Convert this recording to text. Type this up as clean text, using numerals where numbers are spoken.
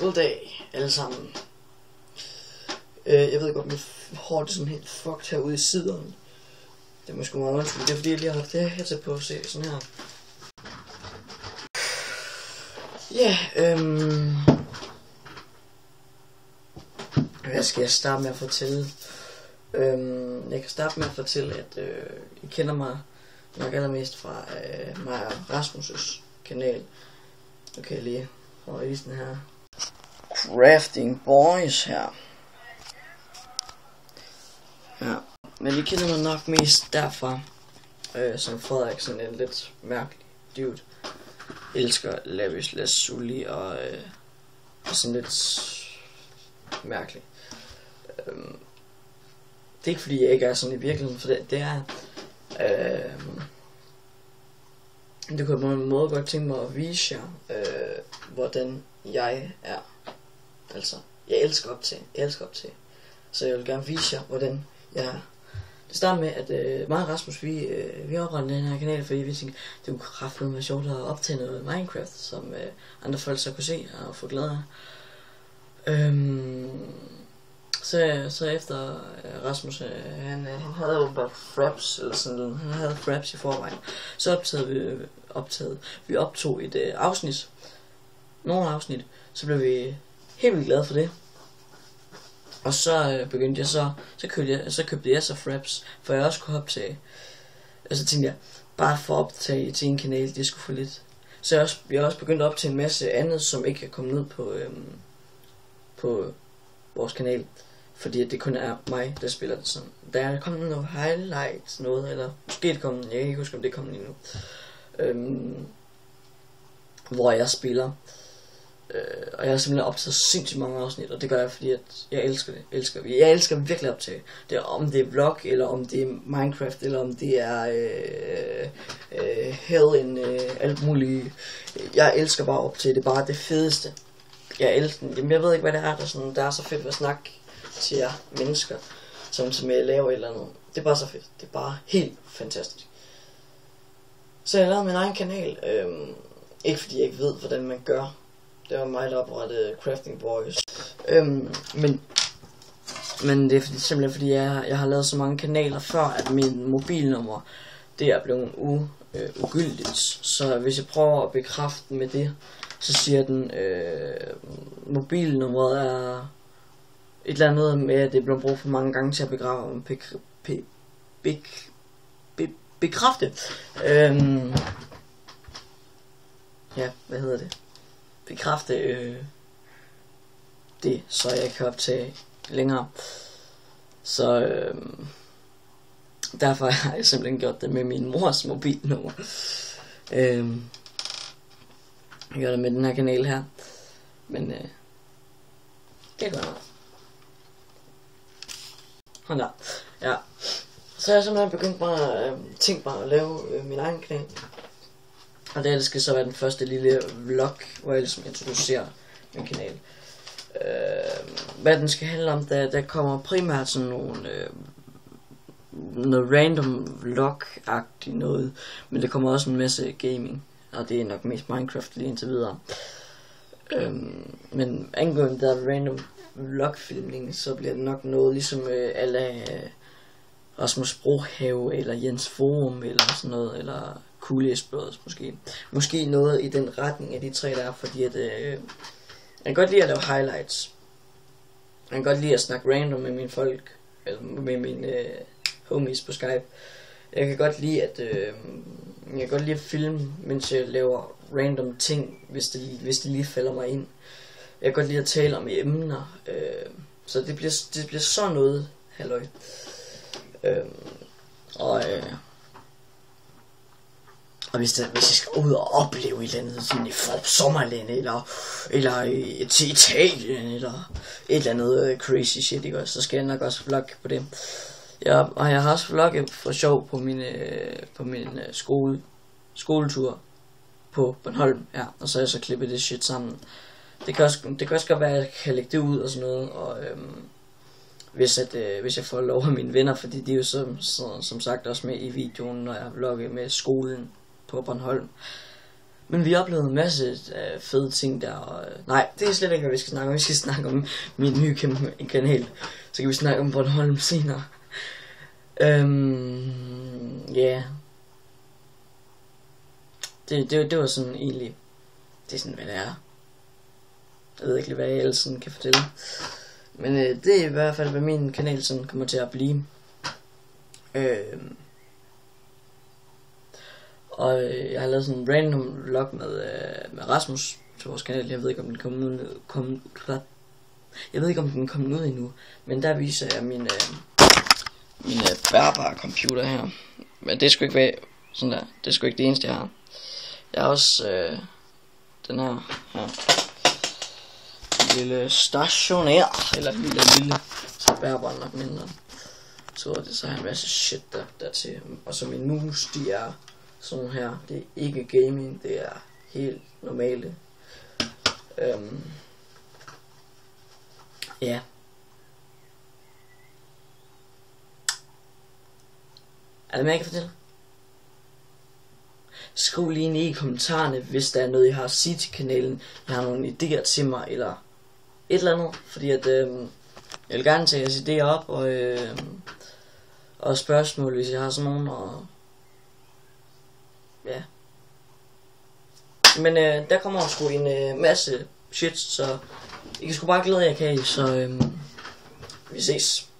Goddag alle sammen. Jeg ved godt, mit hår er sådan helt fucked herude i siderne. Det er måske meget undskyld. Det er fordi, jeg lige har haft det her til på at se sådan her. Ja, hvad skal jeg starte med at fortælle? Jeg kan starte med at fortælle, at I kender mig nok allermest fra mig og Rasmus' kanal. Nu kan jeg lige holde i den her Crafting Boys her. Ja, men I kender mig nok mest derfra, som Frederik, sådan en lidt mærkelig dude. Elsker lavish lazuli og sådan lidt mærkelig. Det er ikke fordi jeg ikke er sådan i virkeligheden, for det er det kunne jeg på en måde godt tænke mig at vise jer, hvordan jeg er. Altså, jeg elsker op til. Så jeg vil gerne vise jer, hvordan jeg er. Det starter med, at mig og Rasmus, vi oprettede den her kanal, fordi vi tænkte, det kunne kraftedeme være sjovt at optage noget Minecraft, som andre folk så kunne se og få glæde af. Så efter Rasmus, han havde åbenbart fraps, eller sådan, han havde fraps i forvejen, så optog et afsnit, nogle afsnit, så blev vi helt vildt glade for det. Og så begyndte jeg så købte jeg så fraps, for jeg også kunne optage. Og så tænkte jeg, bare for at optage til en kanal, det skulle for lidt. Så jeg har også begyndt at optage en masse andet, som ikke er kommet ned på vores kanal. Fordi det kun er mig, der spiller det sådan. Der er kommet noget highlights, eller måske det kommet, jeg kan ikke huske, om det er kommet endnu. Hvor jeg spiller. Og jeg har simpelthen optaget sindssygt mange afsnit, og det gør jeg, fordi at jeg elsker det. Jeg elsker virkelig at optage. Det er, om det er vlog, eller om det er Minecraft, eller om det er hell in alt muligt. Jeg elsker bare at optage, det er bare det fedeste. Jeg ved ikke, hvad det er, der er så fedt ved at snakke til jer mennesker, som jeg laver et eller andet. Det er bare så fedt. Det er bare helt fantastisk. Så jeg lavede min egen kanal. Ikke fordi jeg ikke ved, hvordan man gør. Det var mig, der oprettede Crafting Boys. Men det er simpelthen fordi, jeg har lavet så mange kanaler før, at min mobilnummer, det er blevet ugyldigt. Så hvis jeg prøver at bekræfte med det, så siger den, mobilnummeret er et eller andet med, at det bliver brugt for mange gange til at bekræfte. Ja, hvad hedder det? Bekræfte det, så jeg kan optage længere. Så derfor har jeg simpelthen gjort det med min mors mobilnummer. Jeg gør det med den her kanal her. Men det er godt nok. Sådan der. Ja. Så jeg simpelthen begyndt bare tænkt mig at lave min egen kanal. Og det skal så være den første lille vlog, hvor jeg ligesom introducerer min kanal. Hvad den skal handle om, der kommer primært sådan noget random vlog-agtigt noget. Men der kommer også en masse gaming, og det er nok mest Minecraft lige indtil videre. Men angående der random vlog-filmning, så bliver det nok noget ligesom alla Rasmus Brohave, eller Jens Forum, eller sådan noget, eller Cool-Esblods måske. Måske noget i den retning af de tre der, fordi at jeg kan godt lide at lave highlights. Jeg kan godt lide at snakke random med mine folk, eller med mine homies på Skype. Jeg kan godt lide at filme, mens jeg laver random ting, hvis det lige falder mig ind. Jeg kan godt lide at tale om emner, så det bliver sådan noget, halløj. Og hvis jeg skal ud og opleve et eller andet sådan i sommerland, eller til Italien, eller et eller andet crazy shit, ikke? Så skal jeg nok også vlogge på det. Og jeg har også vlogget for sjov på min skoletur på Bornholm, ja, og så har jeg så klippet det shit sammen. Det kan også godt være, at jeg kan lægge det ud og sådan noget, og hvis jeg får lov af mine venner, fordi de er jo som sagt også med i videoen, når jeg har vlogget med skolen på Bornholm. Men vi oplevede en masse fede ting der, og nej, det er slet ikke, hvad vi skal snakke om. Vi skal snakke om min nye kanal. Så kan vi snakke om Bornholm senere. Ja. Det var sådan egentlig, det er sådan, hvad det er. Jeg ved ikke, hvad jeg ellers sådan kan fortælle. Men det er i hvert fald, hvad min kanal sådan kommer til at blive. Og jeg har lavet sådan en random vlog med Rasmus til vores kanal. Jeg ved ikke, om den kommer ud endnu. Men der viser jeg min bærbare computer her. Men det skulle ikke være sådan der. Det skulle ikke det eneste, jeg har. Jeg har også den her. Lille stationær. Eller lille. Så bærbare nok mindre. Så har jeg en masse shit der til. Og så min mus, de er sådan her. Det er ikke gaming, det er helt normale. Ja. Er det mere, jeg kan fortælle? Skriv lige ned i kommentarerne, hvis der er noget, jeg har at sige til kanalen. Jeg har nogle idéer til mig, eller et eller andet. Fordi at, jeg vil gerne tage jeres idéer op, og spørgsmål, hvis jeg har sådan nogen, og ja. Men der kommer sgu en masse shit, så I kan sgu bare glæde jer, kan I, så vi ses.